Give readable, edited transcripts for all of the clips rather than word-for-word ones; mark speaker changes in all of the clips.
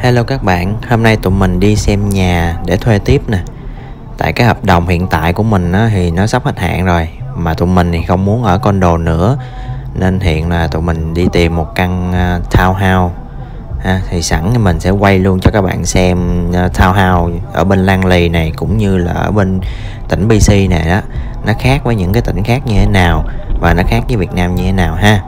Speaker 1: Hello các bạn, hôm nay tụi mình đi xem nhà để thuê tiếp nè. Tại cái hợp đồng hiện tại của mình á, thì nó sắp hết hạn rồi. Mà tụi mình thì không muốn ở condo nữa, nên hiện là tụi mình đi tìm một căn townhouse thì sẵn thì mình sẽ quay luôn cho các bạn xem townhouse ở bên Lang Lì này, cũng như là ở bên tỉnh BC này đó, nó khác với những cái tỉnh khác như thế nào và nó khác với Việt Nam như thế nào ha.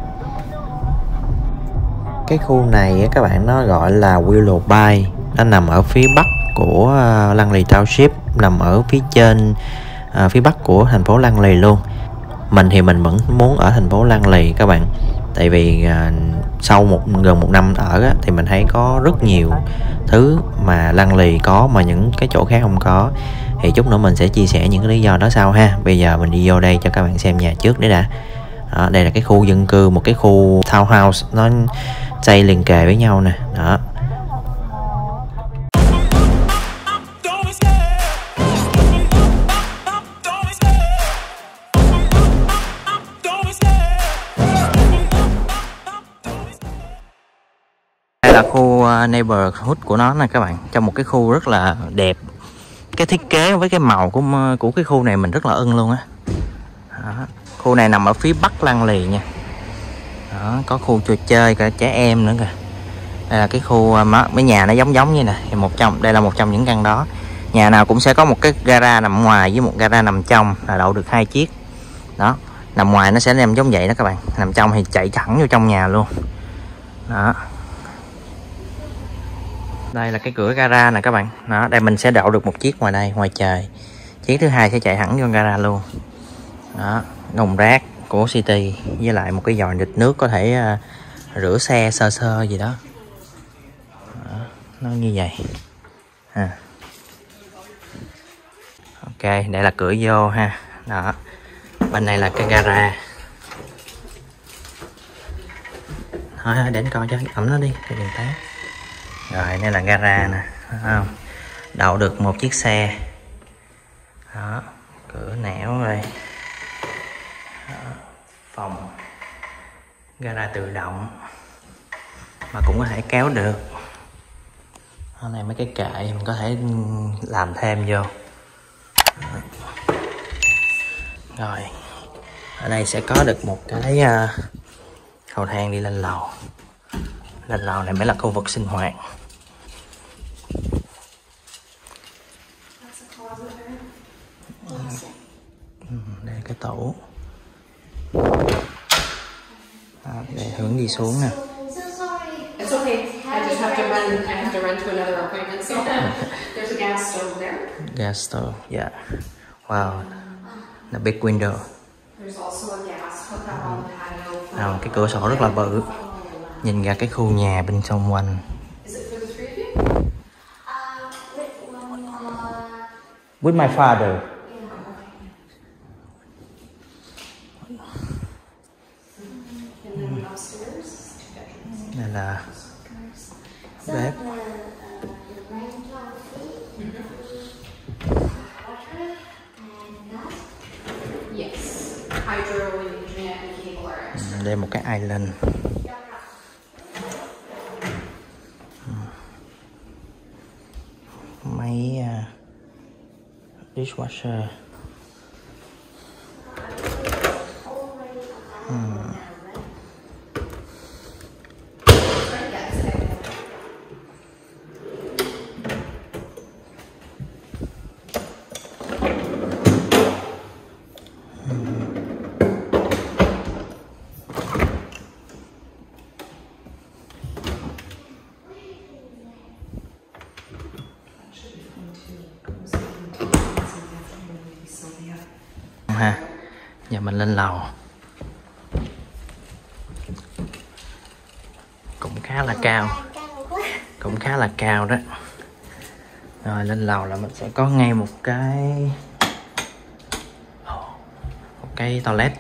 Speaker 1: Cái khu này các bạn nó gọi là Willow Bay, nó nằm ở phía bắc của Lang Lì Township, nằm ở phía trên phía bắc của thành phố Lang Lì luôn. Mình thì mình vẫn muốn ở thành phố Lang Lì các bạn, tại vì sau gần một năm ở á, thì mình thấy có rất nhiều thứ mà Lang Lì có mà những cái chỗ khác không có. Thì chút nữa mình sẽ chia sẻ những cái lý do đó sau ha. Bây giờ mình đi vô đây cho các bạn xem nhà trước đấy đã. Đó, đây là cái khu dân cư, một cái khu townhouse nó xây liền kề với nhau nè. Đó. Đây là khu neighborhood của nó nè các bạn, trong một cái khu rất là đẹp. Cái thiết kế với cái màu của cái khu này mình rất là ưng luôn á. Khu này nằm ở phía bắc Lang Lì nha. Đó, có khu trò chơi cả trẻ em nữa kìa. Đây là cái khu mấy nhà nó giống như nè, đây là một trong những căn đó. Nhà nào cũng sẽ có một cái gara nằm ngoài với một gara nằm trong, là đậu được 2 chiếc. Đó, nằm ngoài nó sẽ nằm giống vậy đó các bạn, nằm trong thì chạy thẳng vô trong nhà luôn. Đó. Đây là cái cửa gara nè các bạn. Đó, đây mình sẽ đậu được một chiếc ngoài đây, ngoài trời. Chiếc thứ hai sẽ chạy thẳng vô gara luôn. Đó, thùng rác của City với lại một cái vòi nghịch nước có thể rửa xe sơ gì đó. Đó, nó như vậy. Ok, đây là cửa vô ha. Đó, bên này là cái gara. Thôi đến coi cho ẩm nó đi, cái đường té. Rồi, đây là gara nè, không? Đậu được một chiếc xe. Đó, cửa nẻo đây. Đó, phòng gara tự động mà cũng có thể kéo được. Ở này mấy cái kệ mình có thể làm thêm vô. Đó. Rồi, ở đây sẽ có được một cái cầu thang đi lên lầu. Lên lầu này mới là khu vực sinh hoạt. Đây là cái tủ. Để hướng đi xuống nè.
Speaker 2: It's okay. I just have to run. I have to run to another appointment. So there's a gas stove there.
Speaker 1: Gas stove, yeah. Wow. The big window.
Speaker 2: There's also a gas hookup on the patio.
Speaker 1: Cái cửa sổ rất là bự, nhìn ra cái khu nhà bên xung quanh.
Speaker 2: Is it for the three of you?
Speaker 1: With my father. Đây là bếp.
Speaker 2: Yes. Hydro and internet and cable are extra.
Speaker 1: Đây một cái island. Máy dishwasher. Ha, giờ mình lên lầu. Cũng khá là cao đó. Rồi lên lầu là mình sẽ có ngay một cái toilet.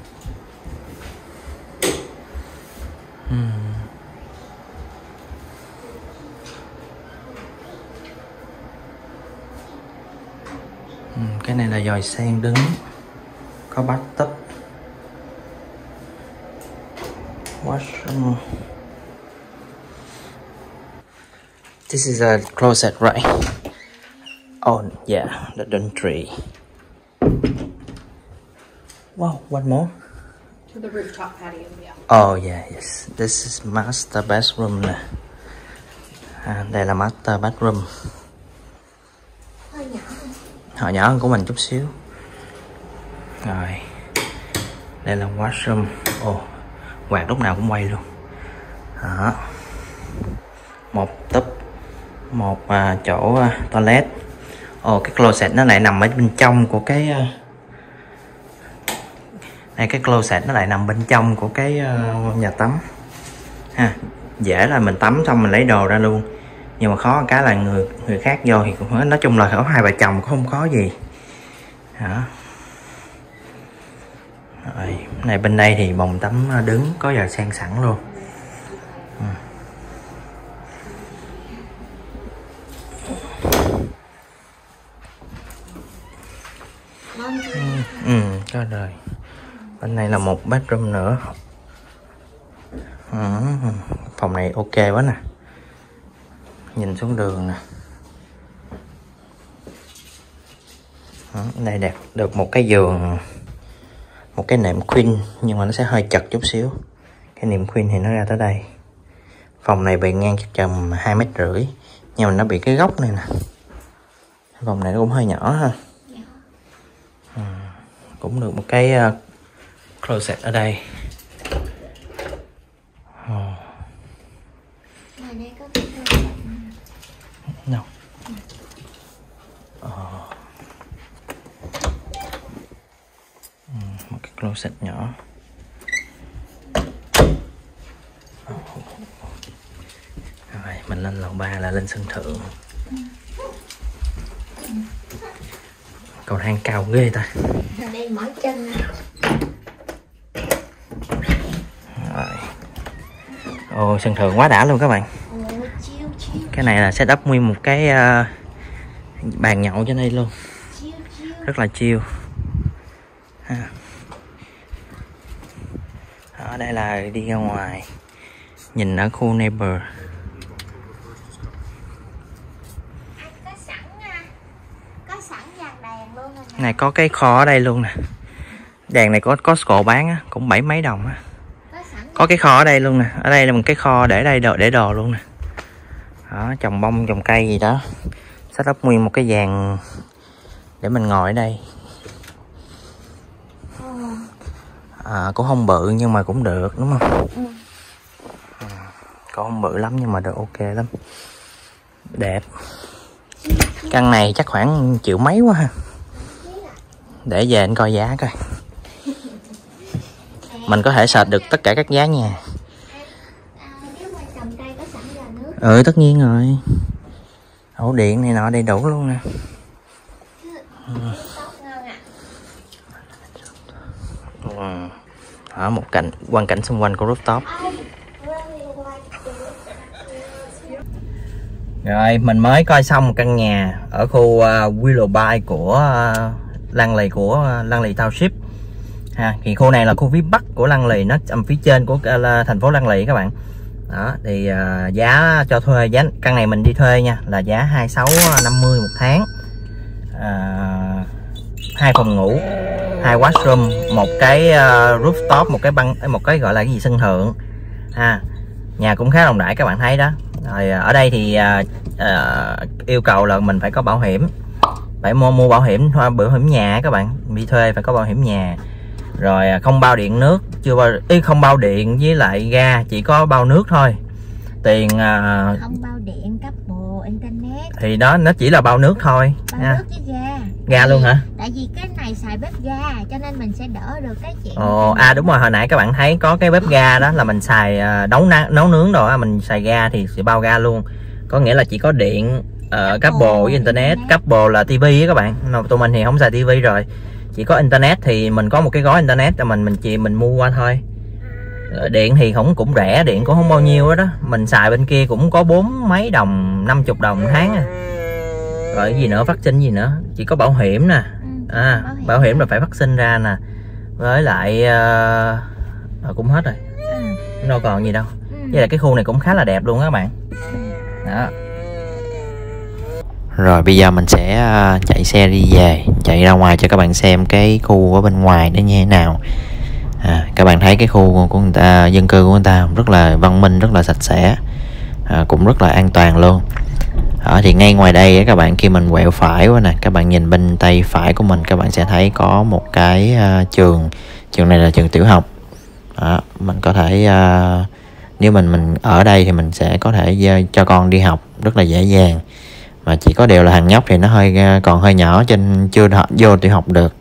Speaker 1: Cái này là dòi sen đứng, có bathtub, washroom, This is a closet, right? Oh, yeah, the laundry. Wow, one more.
Speaker 2: To the rooftop patio, yeah.
Speaker 1: Oh, yeah, yes. This is master bathroom nè. Đây là master bathroom.
Speaker 3: Hơi nhỏ.
Speaker 1: Họ nhỏ hơn của mình chút xíu. Rồi. Đây là washroom. Ồ, quạt lúc nào cũng quay luôn. Đó. Một tub, một chỗ toilet. Ồ, cái closet nó lại nằm ở bên trong của cái đây, cái closet nó lại nằm bên trong của cái nhà tắm ha. Dễ là mình tắm xong mình lấy đồ ra luôn, nhưng mà khó cái là người khác vô thì cũng nói chung là ở hai vợ chồng cũng không có gì. Đó. Rồi, này bên đây thì bồn tắm đứng có giờ sang sẵn luôn. Có rồi. Bên này là một bedroom nữa. Phòng này ok quá nè, nhìn xuống đường nè. Đây đẹp được một cái giường, một cái nệm queen, nhưng mà nó sẽ hơi chật chút xíu. Cái nệm queen thì nó ra tới đây. Phòng này bề ngang chắc tầm 2,5 mét, nhưng mà nó bị cái góc này nè. Phòng này nó cũng hơi nhỏ ha. Cũng được một cái closet ở đây.
Speaker 3: Ngoài đây có cái closet.
Speaker 1: No. Một cái closet nhỏ. Rồi mình lên lầu 3 là lên sân thượng. Cầu thang cao ghê ta.
Speaker 3: Đây mỏi chân.
Speaker 1: Rồi. Ồ, sân thượng quá đã luôn các bạn.
Speaker 3: Chiêu, chiêu.
Speaker 1: Cái này là setup nguyên một cái bàn nhậu trên đây luôn.
Speaker 3: Chiêu, chiêu.
Speaker 1: Rất là chill. Ở đây là đi ra ngoài, nhìn ở khu neighbor.
Speaker 3: Có sẵn dàn đèn luôn rồi.
Speaker 1: Này có cái kho ở đây luôn nè. Đèn này có Costco bán á, cũng 7 mấy đồng á. Có cái kho ở đây luôn nè. Ở đây là một cái kho để đây để đồ luôn nè. Đó, trồng bông trồng cây gì đó. Setup nguyên một cái dàn để mình ngồi ở đây. Cũng không bự nhưng mà cũng được đúng không? Cũng không bự lắm nhưng mà được, ok lắm. Đẹp. Căn này chắc khoảng triệu mấy quá ha. Để về anh coi giá coi. Mình có thể search được tất cả các giá nhà.
Speaker 3: Nếu mà trồng cây có sẵn giò nước.
Speaker 1: Ừ, tất nhiên rồi. Ổ điện này nọ đầy đủ luôn nè. Ở một quang cảnh xung quanh của rooftop. Rồi mình mới coi xong một căn nhà ở khu Willoughby của Langley Township ha. Thì khu này là khu phía bắc của Langley, nó ở phía trên của thành phố Langley các bạn. Đó thì giá cho thuê, giá căn này mình đi thuê nha, là giá 2650 một tháng. 2 phòng ngủ, 2 washroom, một cái rooftop, một cái gọi là cái gì sân thượng ha. Nhà cũng khá rộng rãi các bạn thấy đó. Rồi ở đây thì yêu cầu là mình phải có bảo hiểm, phải mua bảo hiểm nhà các bạn. Đi thuê phải có bảo hiểm nhà. Rồi không bao điện nước, không bao điện với lại ga, chỉ có bao nước thôi. Tiền
Speaker 3: không bao điện, cấp bộ internet
Speaker 1: thì đó, nó chỉ là bao nước thôi.
Speaker 3: Bao nước với ga.
Speaker 1: Ga luôn hả?
Speaker 3: Tại vì cái này xài bếp ga cho nên mình sẽ đỡ được cái chuyện.
Speaker 1: Đúng rồi, hồi nãy các bạn thấy có cái bếp ga đó là mình xài nấu nướng rồi, mình xài ga thì sẽ bao ga luôn. Có nghĩa là chỉ có điện, cable với internet. Cable là tivi á các bạn. Tụi mình thì không xài tivi rồi, chỉ có internet thì mình có một cái gói internet cho mình mua qua thôi. Điện thì cũng rẻ, điện cũng không bao nhiêu đó. Mình xài bên kia cũng có 4 mấy đồng, 50 đồng tháng à. Rồi cái gì nữa, phát sinh gì nữa, chỉ có bảo hiểm nè. Bảo hiểm là phải phát sinh ra nè. Với lại cũng hết rồi, đâu còn gì đâu. Với lại cái khu này cũng khá là đẹp luôn á các bạn. Đó. Rồi bây giờ mình sẽ chạy xe đi về, chạy ra ngoài cho các bạn xem cái khu ở bên ngoài nó như thế nào. Các bạn thấy cái khu của người ta, dân cư của người ta rất là văn minh, rất là sạch sẽ, cũng rất là an toàn luôn. Thì ngay ngoài đây các bạn, khi mình quẹo phải quá nè, các bạn nhìn bên tay phải của mình, các bạn sẽ thấy có một cái trường này là trường tiểu học. Mình có thể nếu mình ở đây thì mình sẽ có thể cho con đi học rất là dễ dàng, mà chỉ có điều là thằng nhóc thì nó còn hơi nhỏ cho nên chưa vô tiểu học được.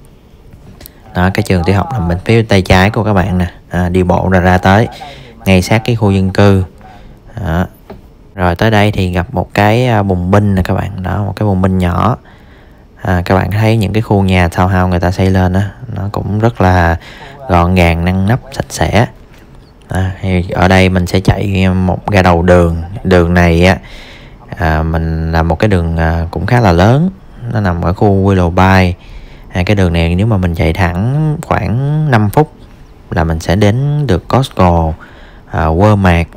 Speaker 1: Đó, cái trường tiểu học nằm bên phía tay trái của các bạn nè, đi bộ ra tới ngay sát cái khu dân cư. Rồi tới đây thì gặp một cái bùng binh nè các bạn, đó, một cái bùng binh nhỏ. Các bạn thấy những cái khu nhà townhouse người ta xây lên đó, nó cũng rất là gọn gàng, ngăn nắp, sạch sẽ. Thì ở đây mình sẽ chạy ra đầu đường này mình là một cái đường cũng khá là lớn, nó nằm ở khu Willoughby. Cái đường này nếu mà mình chạy thẳng khoảng 5 phút là mình sẽ đến được Costco, Walmart,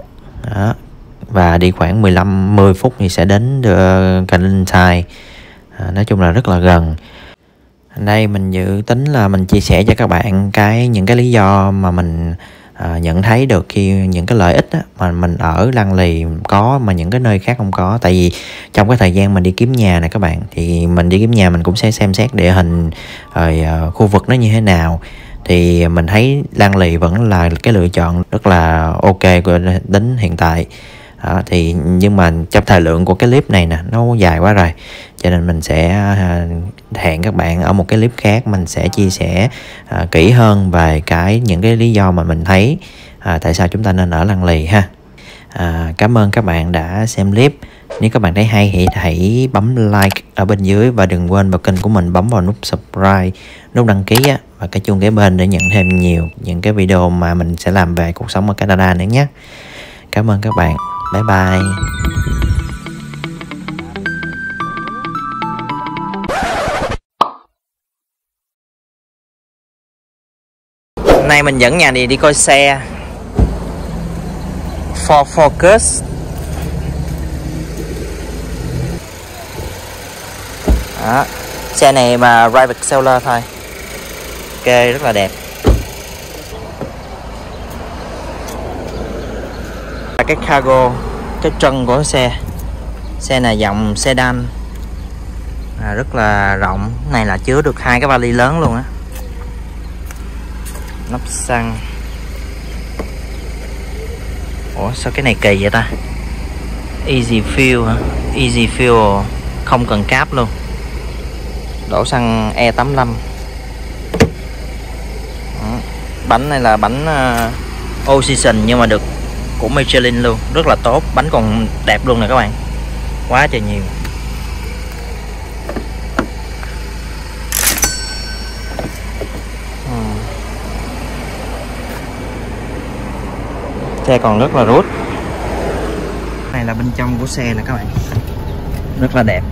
Speaker 1: và đi khoảng 10 phút thì sẽ đến Calentine. Nói chung là rất là gần. Đây mình dự tính là mình chia sẻ cho các bạn những cái lý do mà mình nhận thấy được khi những cái lợi ích mà mình ở Langley có mà những cái nơi khác không có. Tại vì trong cái thời gian mình đi kiếm nhà này các bạn, thì mình đi kiếm nhà mình cũng sẽ xem xét địa hình rồi khu vực nó như thế nào. Thì mình thấy Langley vẫn là cái lựa chọn rất là ok đến hiện tại. Nhưng mà trong thời lượng của cái clip này nè, nó dài quá rồi, cho nên mình sẽ hẹn các bạn ở một cái clip khác, mình sẽ chia sẻ kỹ hơn về những cái lý do mà mình thấy tại sao chúng ta nên ở Langley ha. Cảm ơn các bạn đã xem clip. Nếu các bạn thấy hay thì hãy bấm like ở bên dưới, và đừng quên vào kênh của mình bấm vào nút subscribe, nút đăng ký và cái chuông kế bên để nhận thêm nhiều những cái video mà mình sẽ làm về cuộc sống ở Canada nữa nhé. Cảm ơn các bạn. Bye bye. Hôm nay mình dẫn nhà đi coi xe Ford Focus. Đó, xe này mà private seller thôi. Ok, rất là đẹp. Cái cargo, cái trần của xe này dòng sedan, rất là rộng. Cái này là chứa được 2 cái vali lớn luôn á. Nắp xăng. Ủa sao cái này kỳ vậy ta? Easy fuel hả? Easy fuel, không cần cáp luôn. Đổ xăng E85. Bánh này là bánh All Season nhưng mà được của Michelin luôn, rất là tốt. Bánh còn đẹp luôn nè các bạn, quá trời nhiều. Xe còn rất là rút. Này là bên trong của xe nè các bạn, rất là đẹp.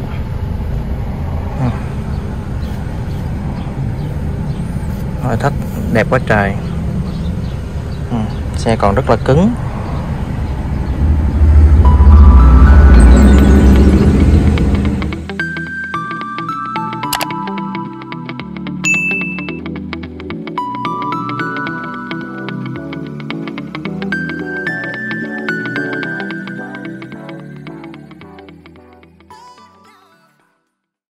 Speaker 1: Nội thất đẹp quá trời. Xe còn rất là cứng.